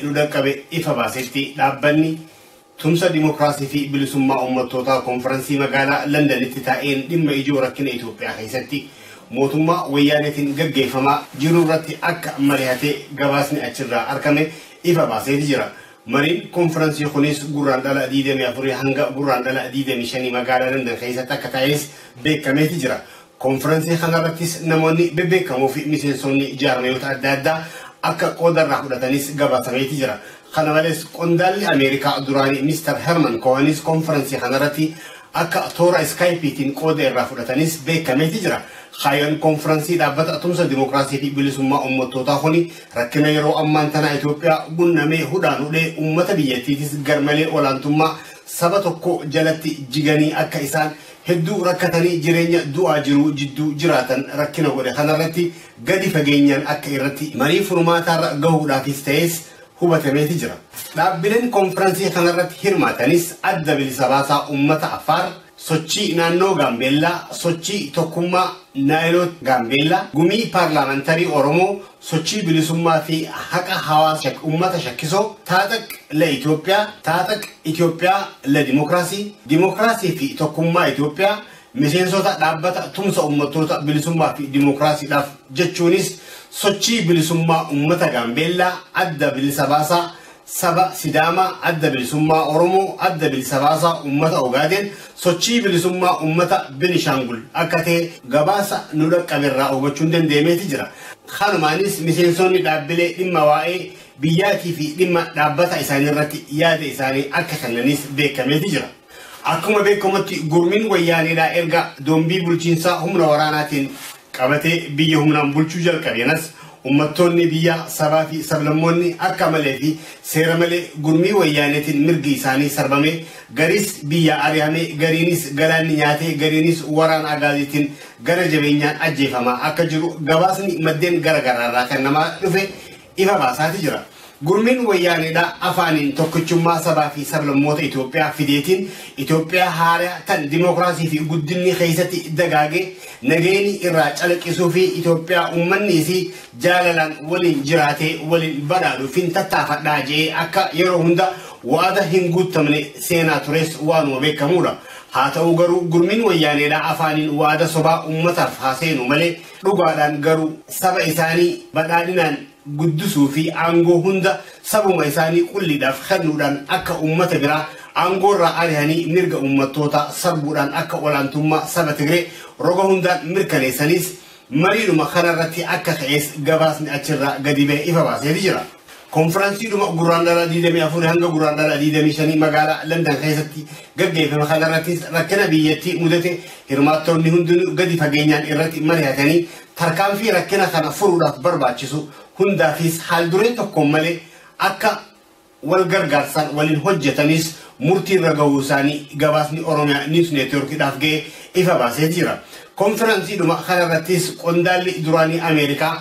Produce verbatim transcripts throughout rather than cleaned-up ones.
nudaqabe ifa baasetti dhaabbanni tumsa dimokiraasii fi bilisummaa uummattootaa konferansii magaalaa Londonitti taa'een dhimma ijoo rakkina Itoophiyaa keessatti mootummaa wayyaaneetiin gaggeeffamaa jiru irratti akka mari'atee gabaasni achirraa argame ifa baaseeti jira. Mariin konferansii kunis gurraandhala digdamii afur hanga gurraandhala digdamii shan magaalaa London keessatti akka taa'es beekameeti jira. Konferansii kanarrattis namoonni bebbeekamoo fi miseensonni jaarmiyoota adda addaa akka qoodarraa fudhatanis gabaasameeti jira. Kana malees qondaalli Ameerikaa duraanii Mister Herman Cohenis konferansii kanarratti akka toora Skypeetiin qooda irraa fudhatanis beekameeti jira. Khayyoon konferansii dhaabbata tumsa dimokiraasii fi bilisummaa uummattootaa kuni rakkina yeroo ammaan tana Itoophiyaa gunnamee hudhaan hudhee uummata biyyattiitis garmalee olaantummaa saba tokko jalatti jiganii akka isaan hedduu rakkatanii jireenya du'aa jiru jidduu jiraatan rakkina godhe kanarratti gadi fageenyaan akka irratti marii furmaataarra gahuudhaafis ta'es hubatameeti jira. Dhaabbileen konferansii kanarratti hirmaatanis adda bilisa baasaa uummata Affaar, sochii naannoo Gaambeellaa, sochii tokkummaa Naayilot Gaambeellaa, gumii paarlaamentarii Oromoo, sochii bilisummaa fi haqa hawaasa uummata shakkisoo, taataq la Itoophiyaa, taataq Itoophiyaa la dimokiraasii, dimokiraasii fi tokkummaa Itoophiyaa, miseensota dhaabbata tumsa uummattoota bilisummaa fi dimokiraasiidhaaf jechuunis sochii bilisummaa uummata Gaambeellaa, adda bilisa baasaa saba Sidaamaa, adda bilisummaa Oromoo, adda bilisa baasaa uummata Ogaaden, sochii bilisummaa uummata Benishangul akka ta'e gabaasa nu dhaqqaberraa hubachuun danda'ameeti jira. Kanumaanis miseensonni dhaabbilee dhimma waa'ee biyyaatii fi dhimma dhaabbata isaanii irratti yaada isaanii akka kennanis beekameeti jira. Akkuma beekamutti gurmiin wayyaaneedhaa erga doombii bulchiinsaa humna waraanaatiin qabatee biyya humnaan bulchuu jalqabeenas ummattoonni biyya sabaa fi sablammoonni akka malee fi seera malee gurmii wayyaaneetiin mirgi isaanii sarbame garis biyya ari'ame gariinis galaanni nyaatee gariinis waraan agaaziitiin gara jabeenyaan ajjeefamaa akka jiru gabaasni maddeen garagaraarraa kan namaa dhufe ifa baasaati jira. Gurmiin wayyaaneedhaa afaaniin tokkichummaa sabaa fi sablammoota Itoophiyaa fideetiin Itoophiyaa haaraa tan dimokiraasii fi guddinni keessatti dagaagee nageenya irraa calaqqisuu fi Itoophiyaa uummanni fi jaalalaan waliin jiraatee waliin badhaadhuuf hin tattaafadhaa jee akka yeroo hunda waada hin guutamne seenaa tures waanuma beekamuudha. Haa ta'u garuu gurmiin wayyaaneedhaa afaaniin waada sobaa uummataaf haaseenu malee dhugaadhaan garuu saba isaanii badhaadhinaan guddisuu fi aangoo hunda sabuma isaanii qulliidhaaf kennuudhaan akka uummata biraa aangoorraa ari'anii mirga uummattoota sarbuudhaan akka olaantummaa saba Tigree roga hundaan mirkaneessanis mariidhuma kanarratti akka ka'es gabaasni achirraa gadi ba'e ifa baaseeti jira. Konferansiidhuma gurraandhala digdamii afur hanga gurraandhala digdamii shan magaalaa London keessatti gaggeeffame kanarrattis rakkina biyyattii mudate hirmaattonni hundinuu gadi fageenyaan irratti mari'atanii tarkaanfii rakkina kana furuudhaaf barbaachisu hundaafis haal dureen tokkoon malee akka wal gargaarsaan waliin hojjetanis murtii irra gahuu isaanii gabaasni Oromiyaa News Networkidhaaf ga'e ifa baaseeti jira. Konferansiidhuma kanarrattis qondaalli duraanii Ameerikaa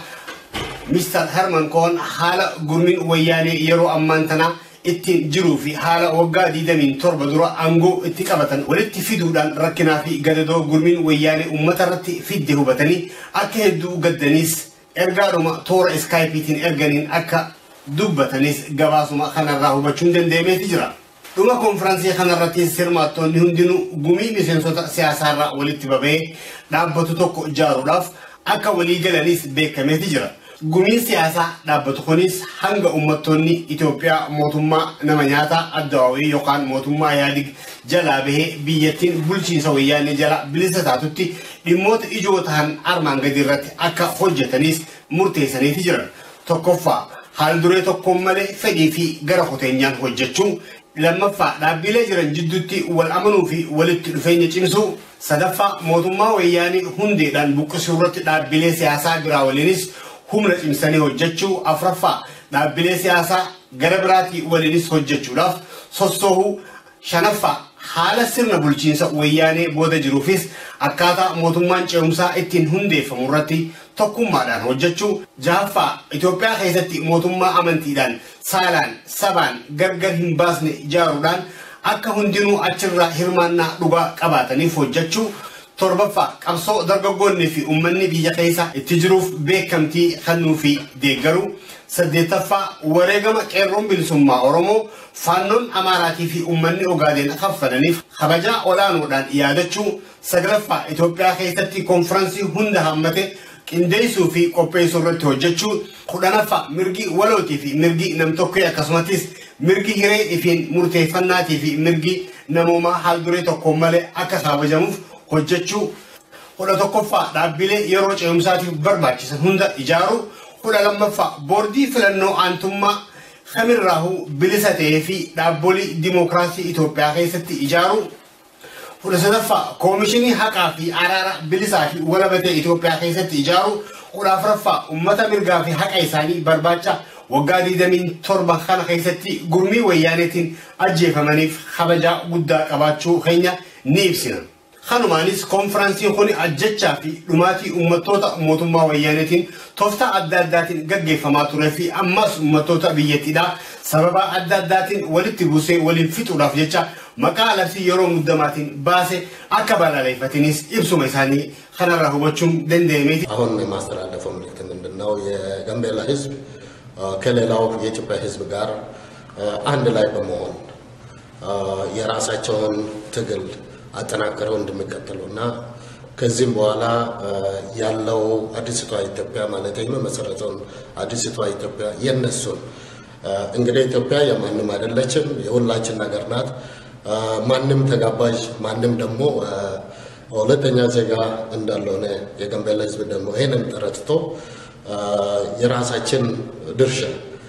Mister Herman Cohen haala gurmiin wayyaanee yeroo ammaan tana ittiin jiruu fi haala waggaa digdamii torba dura aangoo itti qabatan walitti fiduudhaan rakkinaa fi gadadoo gurmiin wayyaanee uummata irratti fidde hubatanii akka hedduu gaddaniis ergaadhuma toora Skypeetiin erganiin akka dubbatanis gabaasuma kanarraa hubachuun danda'ameeti jira. Dhuma konferansii kanarratti hirmaattonni hundinuu gumii miseensota siyaasaarraa walitti baba'ee dhaabbatu tokko ijaaruudhaaf akka walii galanis beekameeti jira. Gumiin siyaasaa dhaabbatu kunis hanga uummattoonni Itoophiyaa mootummaa nama nyaataa addawaawii yookaan mootummaa Yaadig jalaa bahee biyyattiin bulchiinsa wayyaanee jala bilisa taatutti dhimmoota ijoo ta'an armaan gadi irratti akka hojjetanis murteessaniiti jiran. Tokkoffaa haal duree tokkoon malee fedhii fi gara koteenyaan hojjechuu. Lammaffaa dhaabbilee jiran jidduutti wal amanuu fi walitti dhufeenya cimsuu. Sadaffaa mootummaa wayyaanee hundeedhaan buqqisuu irratti dhaabbilee siyaasaa biraa waliinis humna cimsanii hojjechuu. Afraffaa dhaabbilee siyaasaa gara biraatii waliinis hojjechuudhaaf sossoohuu. Shanaffaa haala sirna bulchiinsa wayyaanee booda jiruufis akkaataa mootummaan ce'umsaa ittiin hundeeffamu irratti tokkummaadhaan hojjechuu. Jahaffaa Itoophiyaa keessatti mootummaa amantiidhaan saalaan sabaan gargar hin baasne ijaaruudhaan akka hundinuu achirraa hirmaannaa dhugaa qabaataniif hojjechuu. Torbaffaa qabsoo dargaggoonni fi uummanni biyya keessa itti jiruuf beekamtii kennuu fi deeggaruu. سديتفا وريغما قيرون بلسما أورمو فانون أماراتي في أمني أغادين أخفرنيف خبجا أولانو دان إيادتشو سقرفا إتوبيا خيستي كونفرنسي هند همتي كنديسو في قبيسو رتو جتشو خدانفا مرقي ولوتي في مرقي نمتوكي أكسماتيس مرقي هري فين مرتفناتي في مرقي نموما حال دوريتو كومالي أكا خابجاموف هجتشو خدا تقفا دابيلي يروج يومساتي برباچي هند إجارو خدا لما فا بوردي فلنو أنتما خمر راهو بلسته في دابولي ديمقراطي إثيوبيا خيستي إجارو خدا سدفا كوميشني حقا في عرارة بلساتي ولا بده إثيوبيا خيستي إجارو خدا فرفا أمتا مرقا في حق إساني برباچا وقادي دمين تربا خان خيستي قرمي ويانتين أجيف منيف خبجا قدا قباتشو خينيا نيبسنا خانمانيس كونفرنسي خوني أجتشا في لماتي أمتوتا موتما ويانتين توفتا أداداتين ققي فماتورا في أماس أمتوتا بيتدا سببا أداداتين ولتبوسي ولنفتو رافجتشا مقالة في يروم مداماتين باسي أكبالا ليفتينيس إبسو ميساني خانا راهو بچوم دن ديميتي أهون ماستر على فملك من بناو يغنبيلا حزب كاليلاو يجبا حزب غار أهند لاي بمون يراساچون تغل አጠናከረው እንደሚቀጥሉና ከዚህም በኋላ ያለው አዲስቷ ኢትዮጵያ ማለት ነው መሰረቱን አዲስቷ ኢትዮጵያ የነሱ እንግዲህ ኢትዮጵያ የማንም አይደለችም የሁላችን ነገር ናት ማንም ተጋባዥ ማንም ደግሞ ሁለተኛ ዜጋ እንዳልሆነ የጋምቤላ ህዝብ ደግሞ ይሄንን ተረድቶ የራሳችን ድርሻ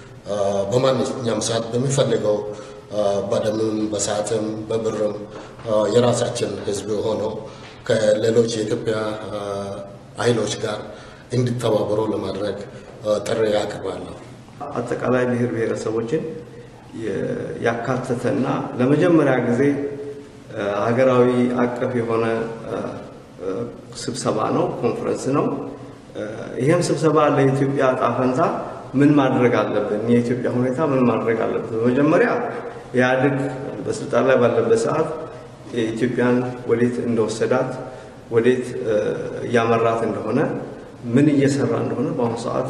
በማንኛውም ሰዓት በሚፈልገው ባደምም በሰዓትም በብርም የራሳችን ህዝብ ሆኖ ከሌሎች የኢትዮጵያ ኃይሎች ጋር እንዲተባበሩ ለማድረግ ጥሪ ያቀርባለሁ አጠቃላይ ብሔር ብሔረሰቦችን ያካተተና ለመጀመሪያ ጊዜ ሀገራዊ አቀፍ የሆነ ስብሰባ ነው ኮንፈረንስ ነው ይሄም ስብሰባ ለኢትዮጵያ ጣፈንታ ምን ማድረግ አለብን የኢትዮጵያ ሁኔታ ምን ማድረግ አለበት በመጀመሪያ ያድግ በስልጣን ላይ ባለበት ሰዓት ኢትዮጵያን ወዴት እንደወሰዳት ወዴት ያመራት እንደሆነ ምን እየሰራ እንደሆነ በአሁኑ ሰዓት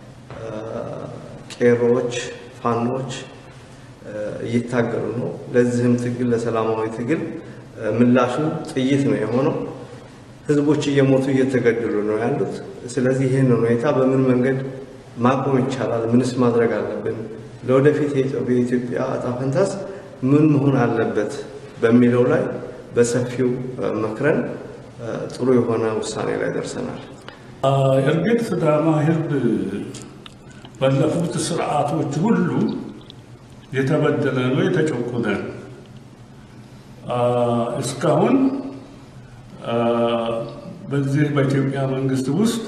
ቄሮች ፋኖች እየታገሉ ነው ለዚህም ትግል ለሰላማዊ ትግል ምላሹ ጥይት ነው የሆነው ህዝቦች እየሞቱ እየተገደሉ ነው ያሉት ስለዚህ ይሄን ሁኔታ በምን መንገድ ማቆም ይቻላል ምንስ ማድረግ አለብን ለወደፊት የኢትዮጵያ አጣፈንታስ ምን መሆን አለበት በሚለው ላይ በሰፊው መክረን ጥሩ የሆነ ውሳኔ ላይ ደርሰናል እርግጥ ሲዳማ ህዝብ ባለፉት ስርዓቶች ሁሉ የተበደለ ነው የተጨቆነ እስካሁን በዚህ በኢትዮጵያ መንግስት ውስጥ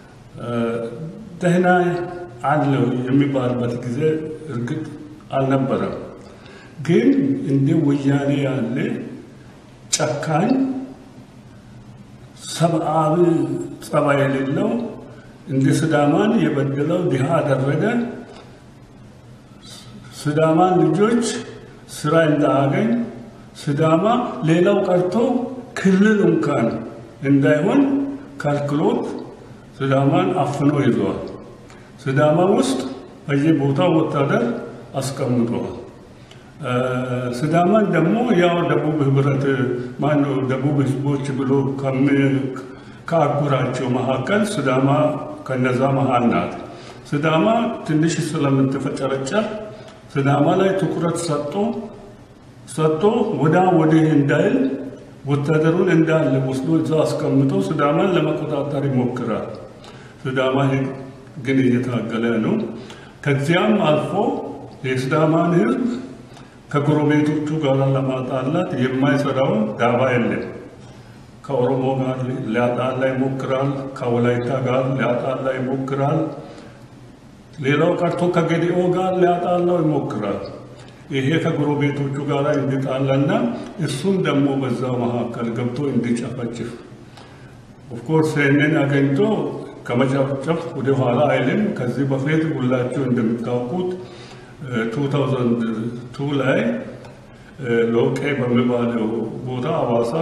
ደህና አለው የሚባልበት ጊዜ እርግጥ አልነበረም ግን እንደ ወያኔ ያለ ጨካኝ ሰብአዊ ጸባይ የሌለው እንደ ሲዳማን የበደለው ድሃ አደረገ ሲዳማን ልጆች ስራ እንዳያገኝ ሲዳማ ሌላው ቀርቶ ክልል እንኳን እንዳይሆን ካልኩሎት ሲዳማን አፍኖ ይዟል ሲዳማ ውስጥ በየቦታው ወታደር አስቀምጧል ሲዳማን ደግሞ ያው ደቡብ ህብረት ማን ደቡብ ህዝቦች ብሎ ከአጉራቸው መካከል ሲዳማ ከነዛ መሃል ናት ሲዳማ ትንሽ ስለምትፈጨረጨር ሲዳማ ላይ ትኩረት ሰጥቶ ሰጥቶ ወዳ ወዲህ እንዳይል ወታደሩን እንዳለ ወስዶ እዛ አስቀምጦ ሲዳማን ለመቆጣጠር ይሞክራል ሲዳማ ግን እየታገለ ነው ከዚያም አልፎ የሲዳማን ህዝብ ከጎረቤቶቹ ጋር ለማጣላት የማይሰራው ዳባ የለም ከኦሮሞ ጋር ሊያጣላ ይሞክራል ከወላይታ ጋር ሊያጣላ ይሞክራል ሌላው ቀርቶ ከገዲኦ ጋር ሊያጣላው ይሞክራል ይሄ ከጎረቤቶቹ ጋር እንዲጣላና እሱም ደግሞ በዛው መካከል ገብቶ እንዲጨፈጭፍ ኦፍ ኮርስ እነን አገኝቶ ከመጨፍጨፍ ወደ ኋላ አይልም ከዚህ በፊት ሁላችሁ እንደምታውቁት two thousand two ላይ ሎቄ በሚባለው ቦታ አዋሳ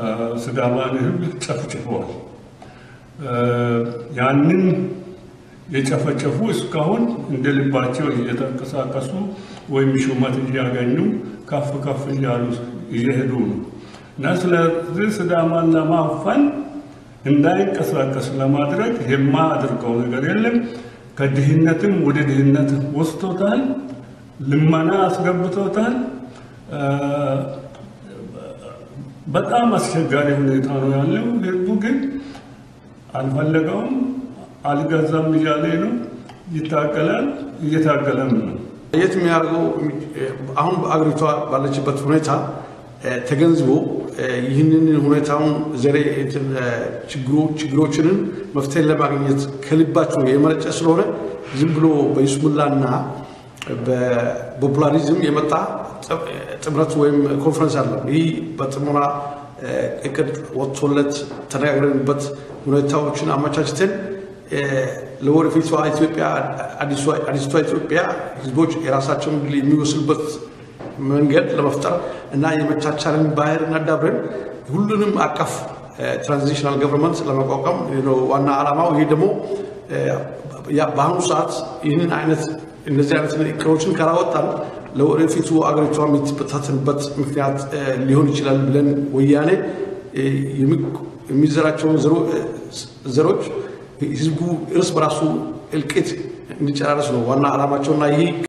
ሲዳማን ህዝብ ጨፍጭፏል ያንን የጨፈጨፉ እስካሁን እንደልባቸው እየተንቀሳቀሱ ወይም ሹመት እያገኙ ከፍ ከፍ እያሉ እየሄዱ ነው እና ስለዚህ ሲዳማን ለማፈን እንዳይንቀሳቀስ ለማድረግ የማያደርገው ነገር የለም። ከድህነትም ወደ ድህነት ወስዶታል፣ ልመና አስገብቶታል። በጣም አስቸጋሪ ሁኔታ ነው ያለው። ህዝቡ ግን አልፈለገውም፣ አልገዛም እያለ ነው፣ ይታገላል፣ እየታገለም ነው። የት የሚያደርገው አሁን አገሪቷ ባለችበት ሁኔታ ተገንዝቦ ይህንን ሁኔታውን ዘሬ ችግሮችን መፍትሄ ለማግኘት ከልባቸው የመረጨ ስለሆነ ዝም ብሎ በይስሙላና በፖፑላሪዝም የመጣ ጥምረት ወይም ኮንፈረንስ አለ። ይህ በጥሞና እቅድ ወጥቶለት ተነጋግረንበት ሁኔታዎችን አመቻችተን ለወደፊቷ ኢትዮጵያ አዲስቷ ኢትዮጵያ ህዝቦች የራሳቸውን የሚወስኑበት መንገድ ለመፍጠር እና የመቻቻልን ባህር እናዳብረን ሁሉንም አቀፍ ትራንዚሽናል ገቨርንመንት ለማቋቋም ነው ዋና ዓላማው። ይሄ ደግሞ በአሁኑ ሰዓት ይህንን አይነት እነዚህ አይነት እቅዶችን ካላወጣን ለወደፊቱ አገሪቷ የምትበታተንበት ምክንያት ሊሆን ይችላል ብለን ወያኔ የሚዘራቸውን ዘሮች ህዝቡ እርስ በራሱ እልቂት እንዲጨራረስ ነው ዋና ዓላማቸውና ይህ